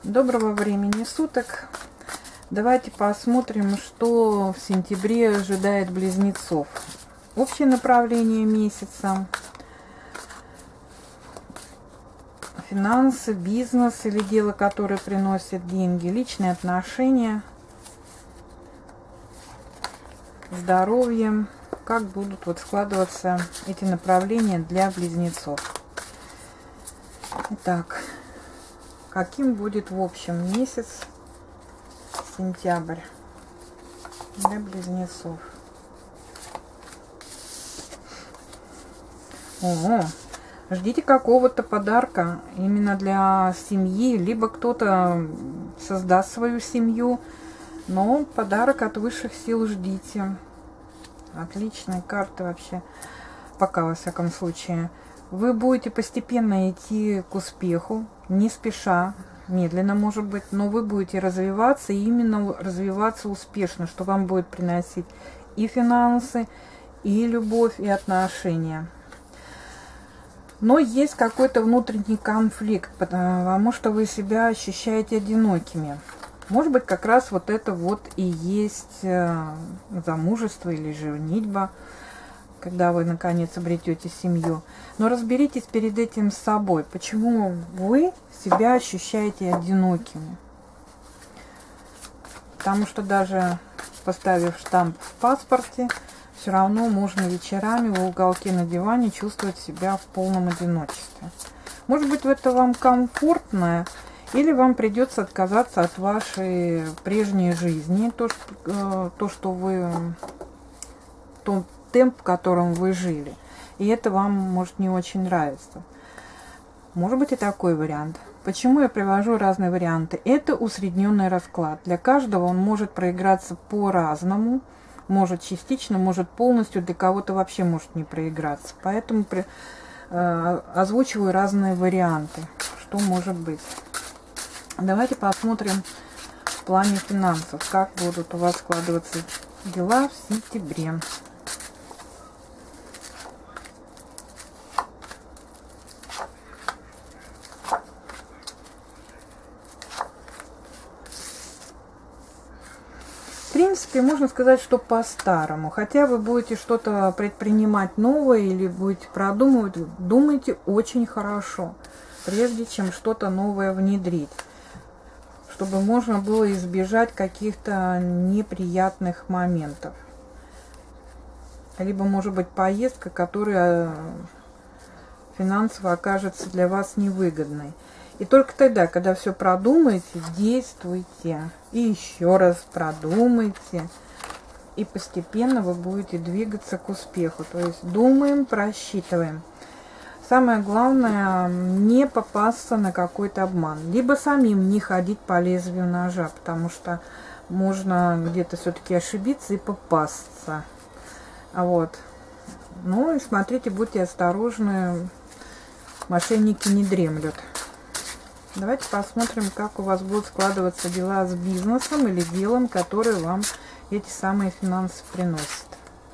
Доброго времени суток. Давайте посмотрим, что в сентябре ожидает близнецов. Общее направление месяца. Финансы, бизнес или дело, которое приносит деньги. Личные отношения. Здоровье. Как будут складываться эти направления для близнецов. Итак. Каким будет в общем месяц сентябрь для близнецов? Ждите какого-то подарка именно для семьи, либо кто-то создаст свою семью, но подарок от высших сил ждите. Отличные карты вообще, пока во всяком случае. Вы будете постепенно идти к успеху, не спеша, медленно может быть, но вы будете развиваться, и именно развиваться успешно, что вам будет приносить и финансы, и любовь, и отношения. Но есть какой-то внутренний конфликт, потому что вы себя ощущаете одинокими. Может быть, как раз это и есть замужество или женитьба, когда вы наконец обретете семью. Но разберитесь перед этим с собой, почему вы себя ощущаете одинокими. Потому что даже поставив штамп в паспорте, все равно можно вечерами в уголке на диване чувствовать себя в полном одиночестве. Может быть, это вам комфортно, или вам придется отказаться от вашей прежней жизни, тот темп, в котором вы жили. И это вам может не очень нравиться. Может быть и такой вариант. Почему я привожу разные варианты? Это усредненный расклад. Для каждого он может проиграться по-разному. Может частично, может полностью. Для кого-то вообще может не проиграться. Поэтому озвучиваю разные варианты. Что может быть. Давайте посмотрим в плане финансов. Как будут у вас складываться дела в сентябре. В принципе, можно сказать, что по-старому. Хотя вы будете что-то предпринимать новое или будете продумывать, думайте очень хорошо, прежде чем что-то новое внедрить, чтобы можно было избежать каких-то неприятных моментов. Либо, может быть, поездка, которая финансово окажется для вас невыгодной. И только тогда, когда все продумаете, действуйте. И еще раз продумайте. И постепенно вы будете двигаться к успеху. То есть думаем, просчитываем. Самое главное, не попасться на какой-то обман. Либо самим не ходить по лезвию ножа, потому что можно где-то все-таки ошибиться и попасться. Ну и смотрите, будьте осторожны. Мошенники не дремлют. Давайте посмотрим, как у вас будут складываться дела с бизнесом или делом, которое вам эти самые финансы приносят.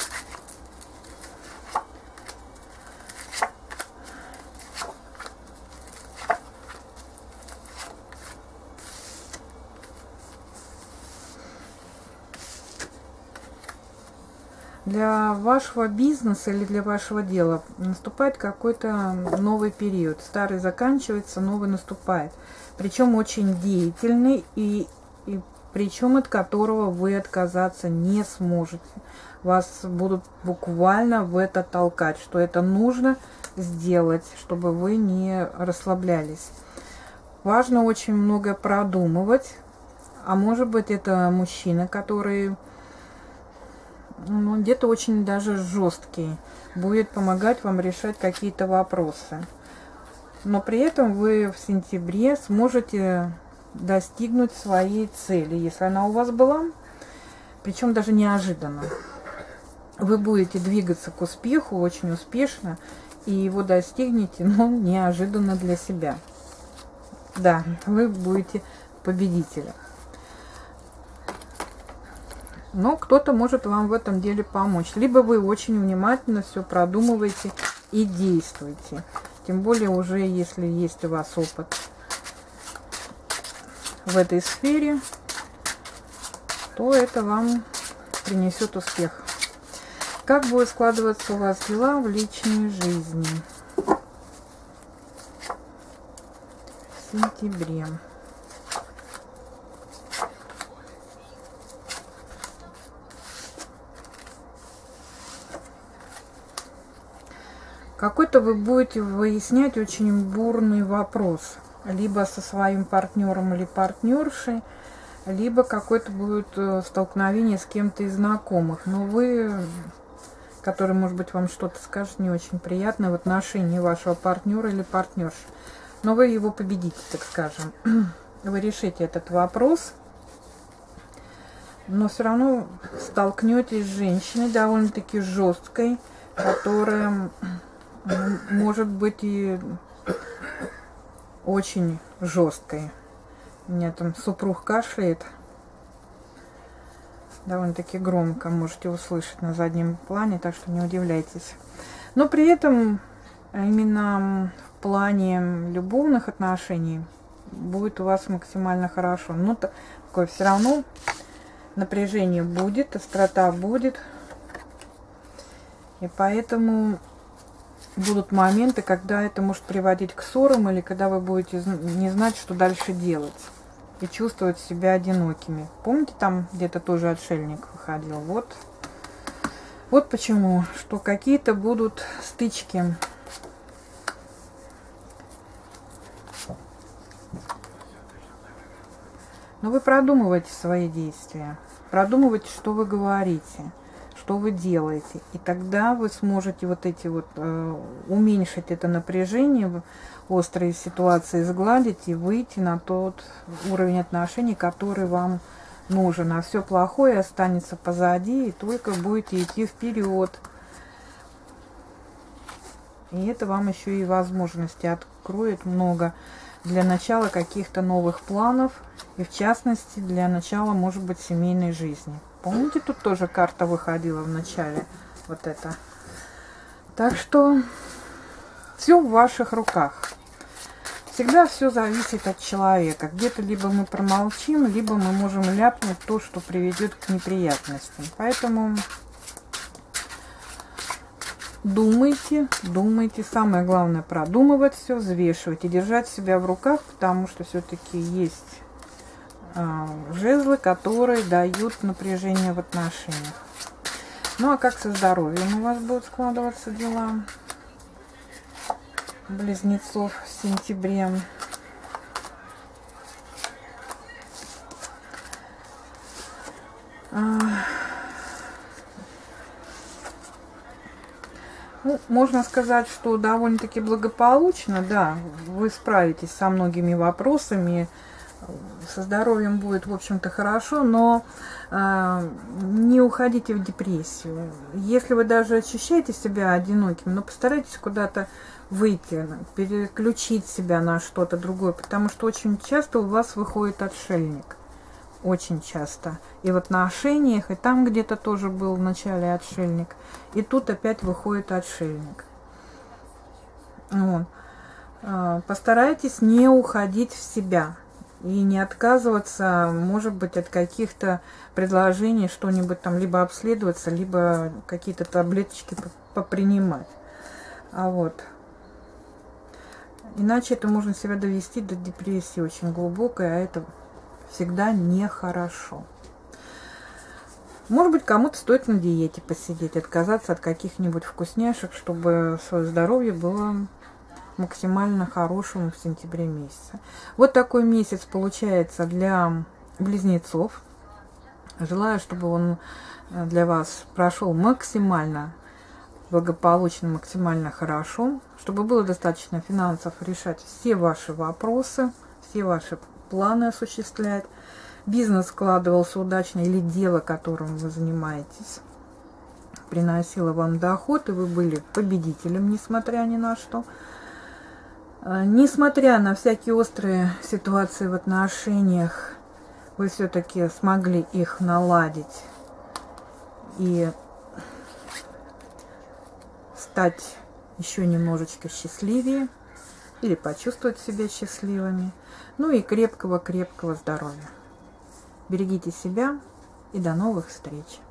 Для вашего бизнеса или для вашего дела наступает какой-то новый период. Старый заканчивается, новый наступает. Причем очень деятельный, и причем от которого вы отказаться не сможете. Вас будут буквально в это толкать, что это нужно сделать, чтобы вы не расслаблялись. Важно очень много продумывать. А может быть, это мужчина, который где-то очень даже жесткий, будет помогать вам решать какие-то вопросы. Но при этом вы в сентябре сможете достигнуть своей цели, если она у вас была, причем даже неожиданно. Вы будете двигаться к успеху очень успешно, и его достигнете, но неожиданно для себя. Да, вы будете победителем. Но кто-то может вам в этом деле помочь. Либо вы очень внимательно все продумываете и действуете. Тем более уже, если есть у вас опыт. в этой сфере, то это вам принесет успех. Как будет складываться у вас дела в личной жизни в сентябре? Какой-то вы будете выяснять очень бурный вопрос. Либо со своим партнером или партнершей, либо какое-то будет столкновение с кем-то из знакомых. Но вы, который, может быть, вам что-то скажет не очень приятное в отношении вашего партнера или партнерши. Но вы его победите, так скажем. Вы решите этот вопрос. Но все равно столкнетесь с женщиной довольно-таки жесткой, которая может быть и очень жесткой. У меня там супруг кашляет. Довольно-таки громко можете услышать на заднем плане, так что не удивляйтесь. Но при этом именно в плане любовных отношений будет у вас максимально хорошо. Но такое все равно напряжение будет, острота будет. И поэтому будут моменты, когда это может приводить к ссорам, или когда вы будете не знать, что дальше делать, и чувствовать себя одинокими. Помните, там где-то тоже отшельник выходил? Вот почему, что какие-то будут стычки. Но вы продумывайте свои действия, продумывайте, что вы говорите, что вы делаете, и тогда вы сможете вот эти вот уменьшить это напряжение, острые ситуации сгладить и выйти на тот уровень отношений, который вам нужен. А все плохое останется позади, и только будете идти вперед. И это вам еще и возможности откроет много для начала каких-то новых планов, и в частности для начала, может быть, семейной жизни. Помните, тут тоже карта выходила в начале, вот это. Так что все в ваших руках. Всегда все зависит от человека. Где-то либо мы промолчим, либо мы можем ляпнуть то, что приведет к неприятностям. Поэтому думайте, думайте. Самое главное продумывать все, взвешивать и держать себя в руках, потому что все-таки есть жезлы, которые дают напряжение в отношениях. Ну а как со здоровьем у вас будут складываться дела близнецов в сентябре? Ну, можно сказать, что довольно-таки благополучно, да, вы справитесь со многими вопросами, со здоровьем будет, в общем-то, хорошо, но не уходите в депрессию. Если вы даже ощущаете себя одиноким, но постарайтесь куда-то выйти, переключить себя на что-то другое, потому что очень часто у вас выходит отшельник. Очень часто. И в отношениях, и там где-то тоже был в начале отшельник. И тут опять выходит отшельник. Вот. Постарайтесь не уходить в себя. И не отказываться, может быть, от каких-то предложений, что-нибудь там либо обследоваться, либо какие-то таблеточки попринимать. Иначе это можно себя довести до депрессии очень глубокой, а это всегда нехорошо. Может быть, кому-то стоит на диете посидеть, отказаться от каких-нибудь вкусняшек, чтобы свое здоровье было максимально хорошим в сентябре месяце. Вот такой месяц получается для близнецов. Желаю, чтобы он для вас прошел максимально благополучно, максимально хорошо, чтобы было достаточно финансов решать все ваши вопросы, все ваши планы осуществлять, бизнес складывался удачно или дело, которым вы занимаетесь, приносило вам доход, и вы были победителем, несмотря ни на что. Несмотря на всякие острые ситуации в отношениях, вы все-таки смогли их наладить и стать еще немножечко счастливее или почувствовать себя счастливыми. Ну и крепкого-крепкого здоровья. Берегите себя и до новых встреч!